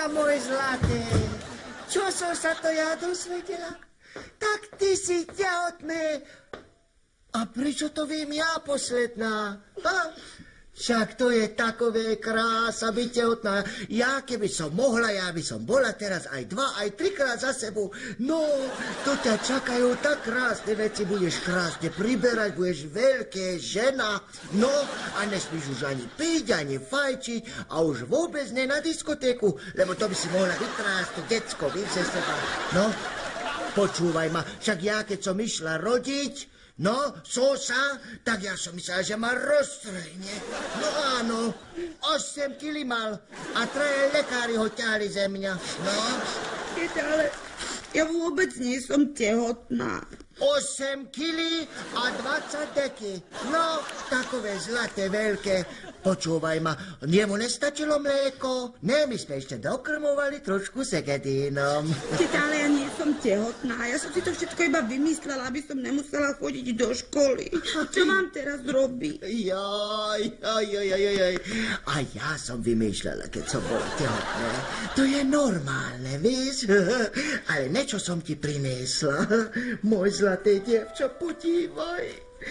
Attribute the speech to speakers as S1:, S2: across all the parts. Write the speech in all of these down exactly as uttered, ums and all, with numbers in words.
S1: môj zlatý, čo som sa to ja dosvedela? Tak ty si tehotný. A prečo to viem ja posledná? Ha? Však to je takové krása byť tehotná. Ja keby som mohla, ja by som bola teraz aj dva, aj trikrát za sebou. No, to ťa čakajú tak krásne veci. Budeš krásne priberať, budeš veľké žena. No, a nesmíš už ani piť, ani fajčiť a už vôbec ne na diskotéku, lebo to by si mohla byť krásne decko, víš, cez teba. No, počúvaj ma, však ja keď som išla rodiť, no, Sosa, tak ja som myslela, že ma rozstrojne. No áno, osem kili mal a traje lekári ho ťahli ze mňa. No.
S2: Viete, ale ja vôbec nie som tehotná.
S1: osem kili a dvadsať deky. No, takové zlaté, veľké. Počúvaj ma, jemu nestačilo mlieko? Ne, my sme ešte dokrmovali trošku segedínom.
S2: Viete, ale ja nie som tehotná. Ja som si to všetko iba vymyslela, aby som nemusela chodiť do školy. Čo mám teraz robiť?
S1: Jaj, jaj, jaj, jaj, jaj. A ja som vymýšľala, keď som bola tehotná. To je normálne, víš? Ale niečo som ti priniesla. Môj zlaté dievča, podívaj.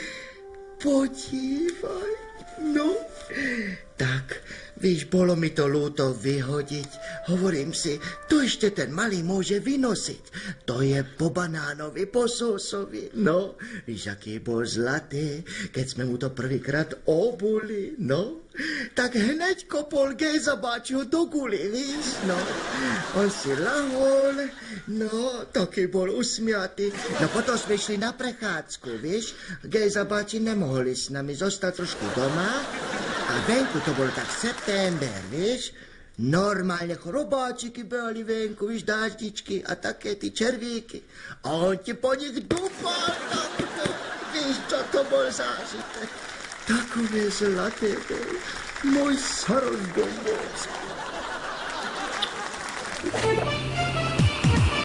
S1: Podívaj. No, tak, víš, bolo mi to ľúto vyhodiť. Hovorím si, to ešte ten malý môže vynosiť. To je po banánovi, po sosovi. No, víš, aký bol zlatý, keď sme mu to prvýkrát obuli, no. Tak hneď kopol Gejzabáčiho do guli, víš, no. On si lahol, no, taký bol usmiatý. No potom sme išli na prechádzku, víš. Gejzabáči nemohli s nami zostať trošku doma. A venku to bol tak september, víš. Normálne chrobáčiky behali venku, víš, dáždičky a také ty červíky. A on ti po nich dúfal takto. Víš, čo to bol zážitek. Takové zlaté bol môj Saros Gombos.